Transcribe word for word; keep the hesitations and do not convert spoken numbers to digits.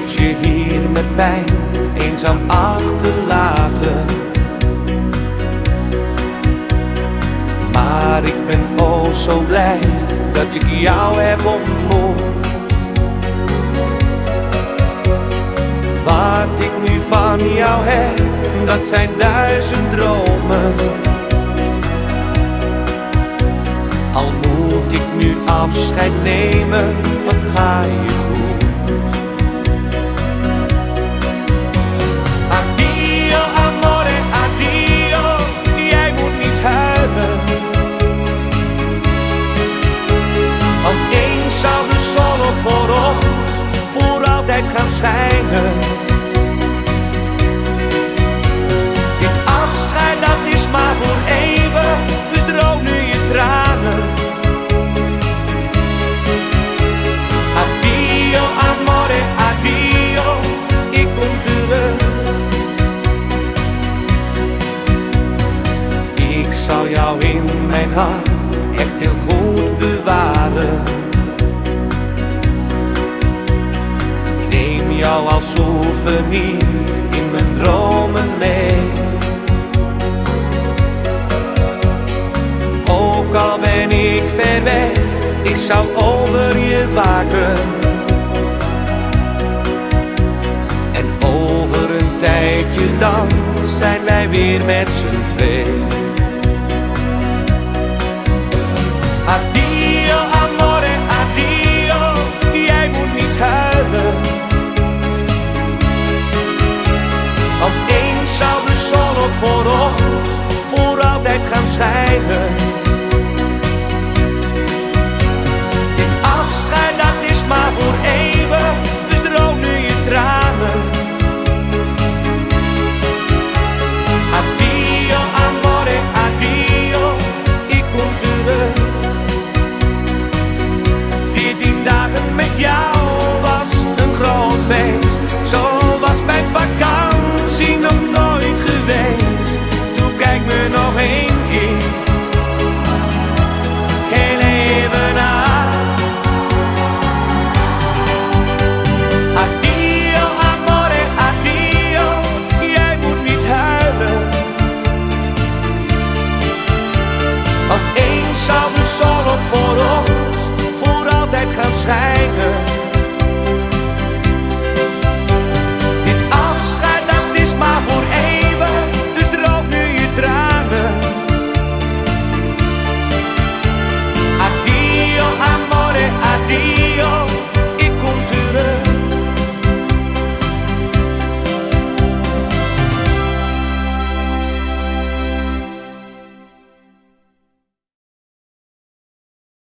moet je hier met pijn eenzaam achterlaten. Maar ik ben oh zo blij dat ik jou heb ontmoet. Wat ik nu van jou heb, dat zijn duizend dromen. Al moet ik nu afscheid nemen, wat ga je goed. Addio amore, addio, jij moet niet huilen. Want eens zou de zon ook voor ons voor altijd gaan schijnen. Dit afscheid dat is maar voor eeuwig, dus droog nu je tranen. Addio amore, addio, ik kom terug. Ik zal jou in mijn hart echt heel goed bewaren. Jou als souvenir in mijn dromen mee. Ook al ben ik ver weg, ik zal over je waken. En over een tijdje dan zijn wij weer met z'n twee. Addio amore, addio, jij moet niet huilen. Want eens zou de zon ook voor ons voor altijd gaan schijnen. Dit afscheid dat is maar voor eeuwig, dus droog nu je tranen. Addio amore, addio, ik kom terug. Veertien dagen met jou was een groot feest, zo was mijn vakantie nog nooit geweest. Toen kijk me nog één keer heel even aan. Addio amore, addio, jij moet niet huilen. Want eens zal de zon ook voor ons voor altijd gaan schijnen.